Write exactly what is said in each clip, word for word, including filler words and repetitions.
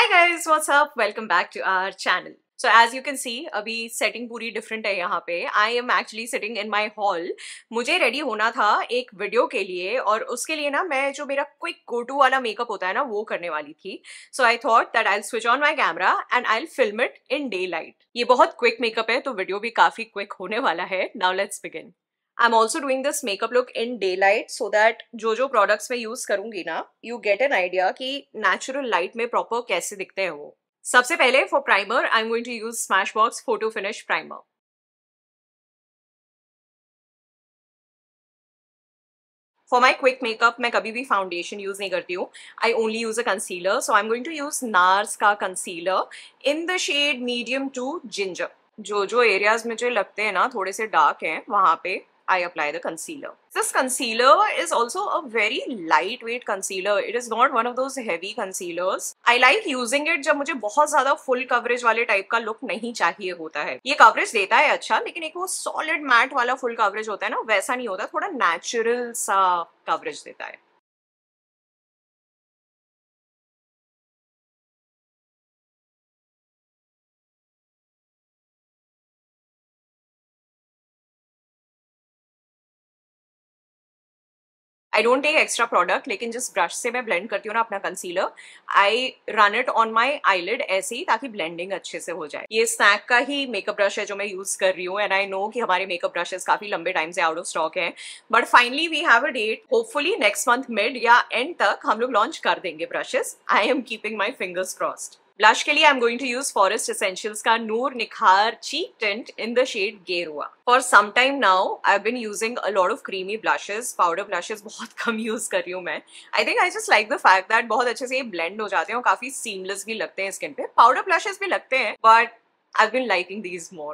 guys, what's up? Welcome back to our channel. So as you can see, अभी setting पूरी different है यहाँ पे. I am actually sitting in my hall. मुझे ready होना था एक video के लिए और उसके लिए ना मैं जो मेरा quick go to वाला makeup होता है ना वो करने वाली थी. So I thought that I'll switch on my camera and I'll film it in daylight. ये बहुत quick makeup है तो video भी काफी quick होने वाला है. Now let's begin. I'm also doing this makeup look in daylight so that जो जो products मैं use करूँगी ना, you get an idea कि natural light में proper कैसे दिखते हैं वो. सबसे पहले for primer, I'm going to use Smashbox Photo Finish Primer. For my quick makeup, मैं कभी भी foundation use नहीं करती हूँ. I only use a concealer, so I'm going to use NARS का concealer in the shade medium to ginger. जो जो areas मुझे लगते हैं ना थोड़े से dark हैं, वहाँ पे I apply the concealer. This concealer is also a very lightweight concealer. It is not one of those heavy concealers. I like using it जब मुझे बहुत ज़्यादा full coverage वाले type का look नहीं चाहिए होता है. ये coverage देता है अच्छा, लेकिन एक वो solid matte वाला full coverage होता है ना, वैसा नहीं होता, थोड़ा natural सा coverage देता है. I don't take extra product, लेकिन जिस ब्रश से मैं ब्लेंड करती हूँ ना अपना concealer, I run it on my eyelid ऐसे ही ताकि ब्लेंडिंग अच्छे से हो जाए. ये स्नैक का ही मेकअप ब्रश है जो मैं यूज कर रही हूँ एंड आई नो कि हमारे मेकअप ब्रशेस काफी लंबे टाइम से आउट ऑफ स्टॉक हैं, but finally we have a date. Hopefully next month mid या एंड तक हम लोग लॉन्च कर देंगे brushes. I am keeping my fingers crossed. Blush के लिए I am going to use Forest Essentials का Noor Nikhar cheek tint in the shade Gerua. For some time now I have been using a lot of creamy blushes. Powder blushes बहुत कम use कर रही हूँ मैं. I think I just like the fact that बहुत अच्छे से ये ब्लेंड हो जाते हैं और काफी सीमलेस भी लगते हैं स्किन पे. पाउडर ब्लशेस भी लगते हैं but I have been liking these more.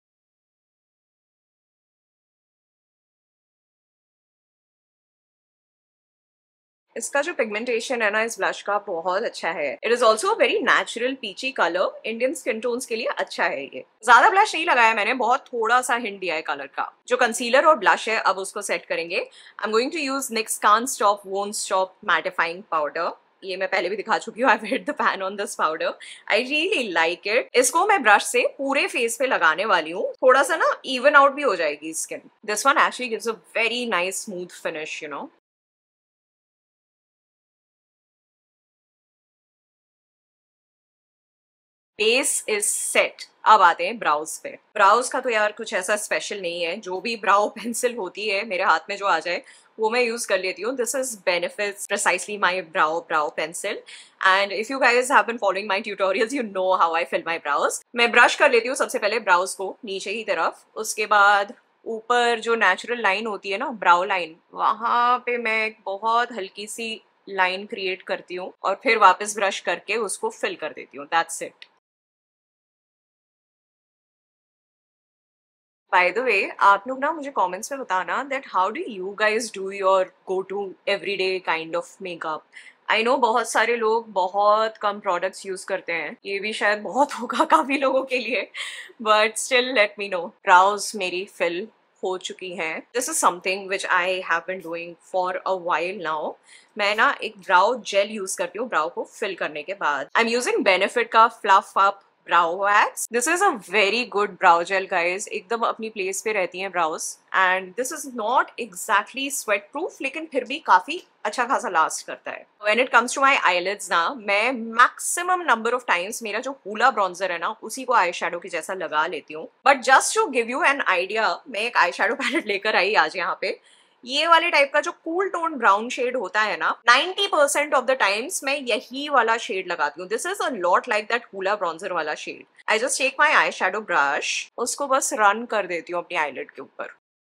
इसका जो पिगमेंटेशन है ना इस ब्लश का बहुत अच्छा है. It is also very natural peachy colour. Indian skin tones के लिए अच्छा है ये. ज्यादा ब्लश नहीं लगाया मैंने, बहुत थोड़ा सा हिंट दिया है कलर का. जो कंसीलर और ब्लश है अब उसको सेट करेंगे. I am going to use NYX can't stop won't stop mattifying powder. ये मैं पहले भी दिखा चुकी हूँ. I hit the pan on this powder. I really like it. इसको मैं ब्रश से पूरे फेस पे लगाने वाली हूँ. थोड़ा सा ना इवन आउट भी हो जाएगी skin. This one actually gives a very nice smooth finish, you know. Base is set. अब आते हैं ब्राउज पे. ब्राउज का तो यार कुछ ऐसा स्पेशल नहीं है. जो भी ब्राउ पेंसिल होती है मेरे हाथ में जो आ जाए वो मैं यूज कर लेती हूँ. This is Benefit's precisely my brow brow pencil. And if you guys have been following my tutorials you know how I fill my brows. मैं ब्रश कर लेती हूँ सबसे पहले ब्राउज को नीचे की तरफ. उसके बाद ऊपर जो नेचुरल लाइन होती है ना ब्राउ लाइन, वहां पे मैं एक बहुत हल्की सी लाइन क्रिएट करती हूँ और फिर वापस ब्रश करके उसको फिल कर देती हूँ. That's it. By the way, आप लोग ना मुझे कमेंट्स में बताना that how do you guys do your go to everyday kind of makeup. I know बहुत सारे लोग बहुत कम प्रोडक्ट्स यूज करते हैं. ये भी शायद बहुत होगा काफी लोगों के लिए, but still let me know. Brows मेरी फिल हो चुकी हैं. This is something which I have been doing for a while now. मैं ना एक ब्राउ जेल यूज करती हूँ ब्राउ को फिल करने के बाद. आई एम यूजिंग बेनिफिट का fluff up brow wax. This is a very good brow gel guys. एकदम अपनी प्लेस पे रहती हैं brows and this is not exactly sweat proof लेकिन फिर भी काफी अच्छा खासा लास्ट करता है. When it comes to my eyelids ना, मैं maximum number of times मेरा जो Hoola bronzer है ना उसी को आई शेडो की जैसा लगा लेती हूँ. But just to give you an idea, मैं एक आई शेडो पैलेट लेकर आई आज यहाँ पे. ये वाले टाइप का जो कूल टोन ब्राउन शेड होता है ना, ninety percent of the times मैं यही वाला शेड लगाती हूँ. This is a lot like that Hoola bronzer वाला shade. I just take my eyeshadow brush, उसको बस रन कर देती हूँ अपनी आईलिड के ऊपर.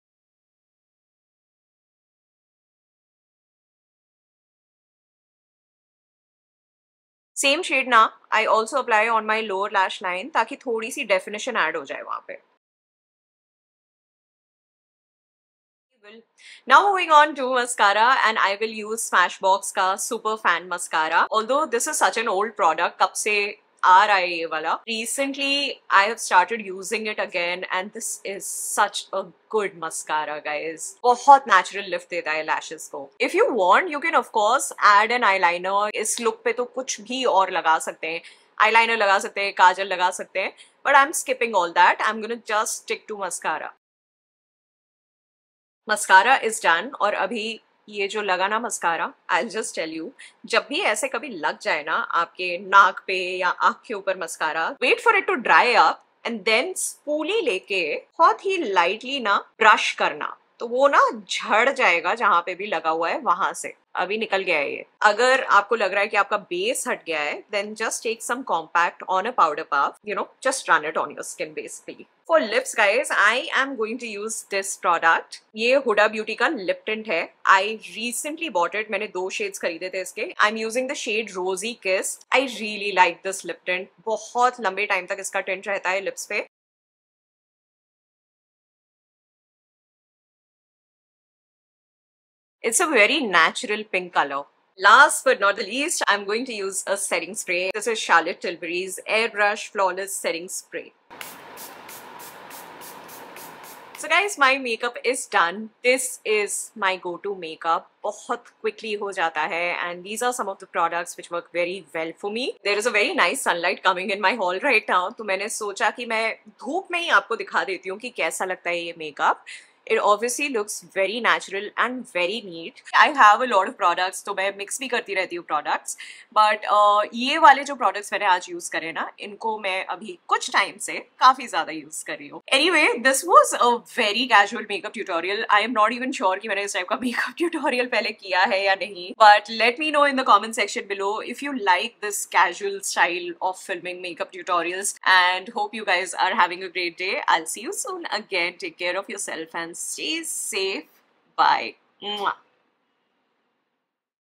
सेम शेड ना I also apply on my lower lash line ताकि थोड़ी सी डेफिनेशन ऐड हो जाए वहां पे. Now moving on to mascara and I will use Smashbox का Super Fan Mascara. Although this is such an old product, कब से आ रहा है ये वाला. Recently, I have started using it again and this is such a good mascara, guys. बहुत natural lift देता है lashes को. If you want, you can of course add an eyeliner. इस look पे तो कुछ भी और लगा सकते हैं. Eyeliner लगा सकते हैं, काजल लगा सकते हैं. But I'm skipping all that. I'm gonna just stick to mascara. Mascara is done और अभी ये जो लगा ना mascara, I'll just tell you, जब भी ऐसे कभी लग जाए ना आपके नाक पे या आँख के ऊपर mascara, wait for it to dry up and then spoolie लेके बहुत ही lightly ना ब्रश करना, तो वो ना झड़ जाएगा जहाँ पे भी लगा हुआ है वहां से. अभी निकल गया है ये. अगर आपको लग रहा है कि आपका बेस हट गया है, then just take some compact on a powder puff, you know, just run it on your skin basically. For lips, guys, I am going to use this product. ये Huda Beauty का lip tint है. I recently bought it. मैंने दो shades खरीदे थे इसके. I'm using the shade Rosy Kiss. I really like this lip tint. बहुत लंबे टाइम तक इसका tint रहता है lips पे. It's a very natural pink color. Last but not the least, I'm going to use a setting spray. This is Charlotte Tilbury's Airbrush Flawless Setting Spray. So guys, my makeup is done. This is my go-to makeup. बहुत quickly हो जाता है and these are some of the products which work very well for me. There is a very nice sunlight coming in my hall right now. तो मैंने सोचा कि मैं धूप में ही आपको दिखा देती हूँ कि कैसा लगता है ये makeup. It obviously looks very natural and very neat. I have a lot of products, तो मैं mix भी करती रहती हूँ products. But uh, ये वाले जो products मैंने आज use करे ना, इनको मैं अभी कुछ time से काफी ज़्यादा use कर रही हूँ. Anyway, this was a very casual makeup tutorial. I am not even sure कि मैंने इस type का makeup tutorial पहले किया है या नहीं. But let me know in the comment section below if you like this casual style of filming makeup tutorials. And hope you guys are having a great day. I'll see you soon again. Take care of yourself and stay safe. Bye. Mwah.